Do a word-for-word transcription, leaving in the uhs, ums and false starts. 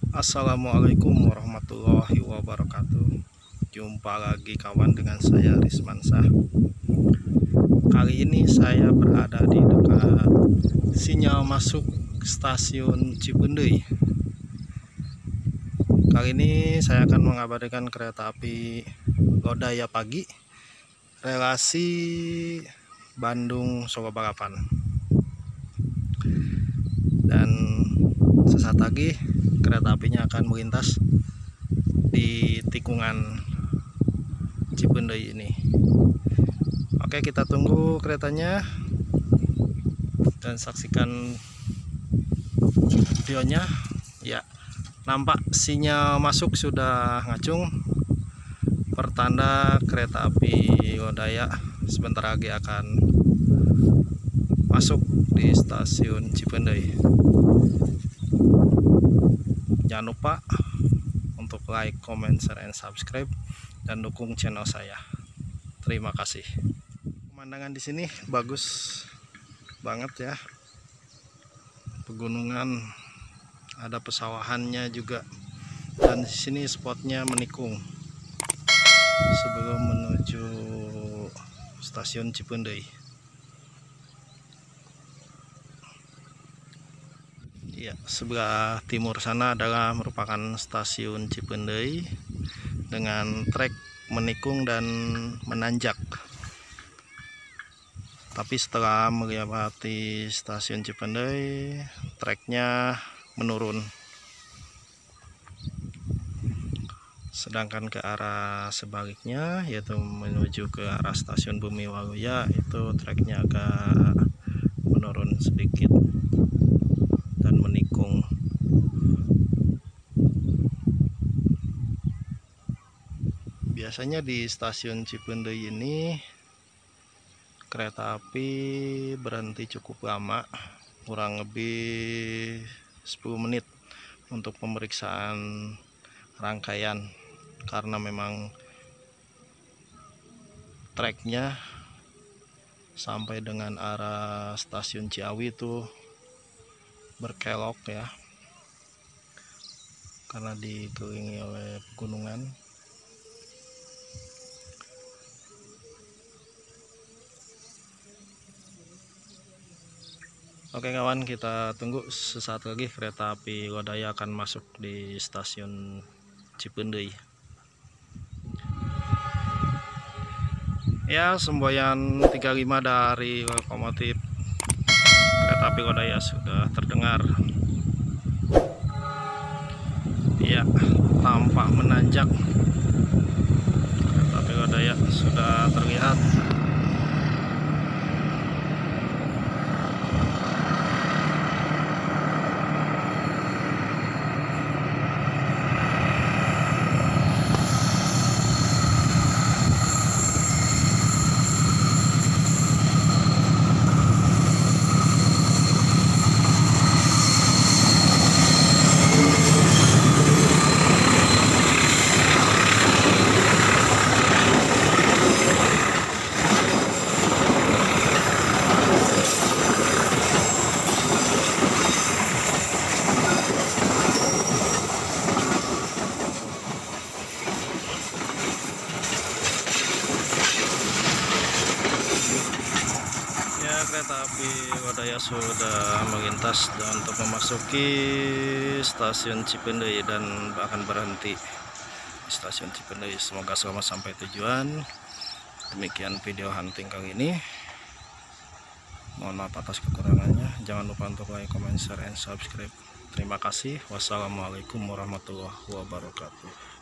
Assalamualaikum warahmatullahi wabarakatuh. Jumpa lagi kawan dengan saya Rismansah. Kali ini saya berada di dekat sinyal masuk stasiun Cipendei. Kali ini saya akan mengabadikan kereta api Lodaya pagi relasi Bandung Solo Balapan. Dan sesaat lagi kereta apinya akan melintas di tikungan Cipendei ini. Oke, kita tunggu keretanya dan saksikan videonya. Ya, nampak sinyal masuk sudah ngacung, pertanda kereta api Lodaya sebentar lagi akan masuk di stasiun Cipendei. Jangan lupa untuk like, comment, share, and subscribe, dan dukung channel saya. Terima kasih. Pemandangan di sini bagus banget ya. Pegunungan, ada pesawahannya juga, dan di sini spotnya menikung sebelum menuju stasiun Cipendei. Ya, sebelah timur sana adalah merupakan stasiun Cipendei dengan trek menikung dan menanjak. Tapi setelah melewati stasiun Cipendei, treknya menurun. Sedangkan ke arah sebaliknya, yaitu menuju ke arah stasiun Bumi Waluya, itu treknya agak menurun sedikit dan menikung. Biasanya di stasiun Cipendei ini kereta api berhenti cukup lama, kurang lebih sepuluh menit untuk pemeriksaan rangkaian, karena memang treknya sampai dengan arah stasiun Ciawi itu berkelok ya, karena dikelilingi oleh pegunungan. Oke kawan, kita tunggu sesaat lagi kereta api Lodaya akan masuk di stasiun Cipendei. Ya, semboyan tiga puluh lima dari lokomotif kereta api Lodaya sudah terdengar. Ya, tampak menanjak. Kereta api Lodaya sudah terlihat. Kereta api Lodaya sudah melintas dan untuk memasuki stasiun Cipendei dan akan berhenti di stasiun Cipendei. Semoga selamat sampai tujuan. Demikian video hunting kali ini. Mohon maaf atas kekurangannya. Jangan lupa untuk like, comment, share, and subscribe. Terima kasih. Wassalamualaikum warahmatullahi wabarakatuh.